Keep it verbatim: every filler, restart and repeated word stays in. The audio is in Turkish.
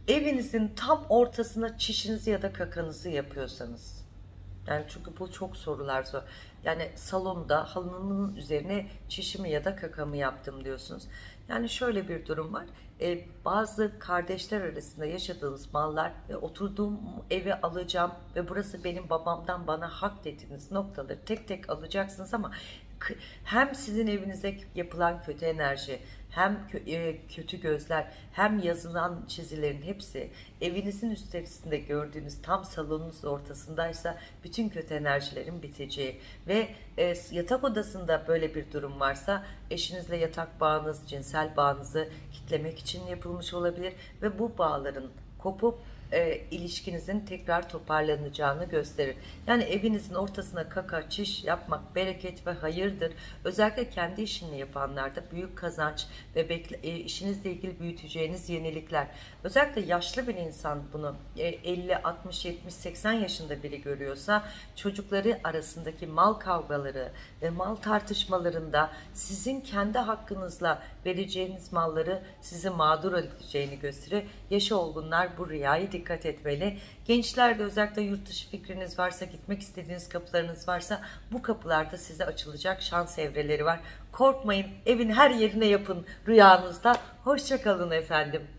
evinizin tam ortasına çişinizi ya da kakanızı yapıyorsanız, yani çünkü bu çok sorular zor. Yani salonda halının üzerine çişimi ya da kakamı yaptım diyorsunuz. Yani şöyle bir durum var. Ee, bazı kardeşler arasında yaşadığınız mallar ve oturduğum evi alacağım ve burası benim babamdan bana hak dediğiniz noktaları tek tek alacaksınız ama hem sizin evinize yapılan kötü enerji, hem kötü gözler, hem yazılan çizilerin hepsi evinizin üstlerisinde gördüğünüz tam salonunuz ortasındaysa bütün kötü enerjilerin biteceği ve e, yatak odasında böyle bir durum varsa eşinizle yatak bağınız, cinsel bağınızı kitlemek için yapılmış olabilir ve bu bağların kopup e, ilişkinizin tekrar toparlanacağını gösterir. Yani evinizin ortasına kaka, çiş yapmak bereket ve hayırdır. Özellikle kendi işini yapanlarda büyük kazanç ve bekle, e, işinizle ilgili büyüteceğiniz yenilikler. Özellikle yaşlı bir insan bunu e, elli, altmış, yetmiş, seksen yaşında biri görüyorsa çocukları arasındaki mal kavgaları ve mal tartışmalarında sizin kendi hakkınızla vereceğiniz malları sizi mağdur edeceğini gösterir. Yaşı olgunlar bu rüyayı dikkat etmeli. Gençlerde özellikle yurt dışı fikriniz varsa, gitmek istediğiniz kapılarınız varsa bu kapılarda size açılacak şans evreleri var. Korkmayın, evin her yerine yapın rüyanızda. Hoşça kalın efendim.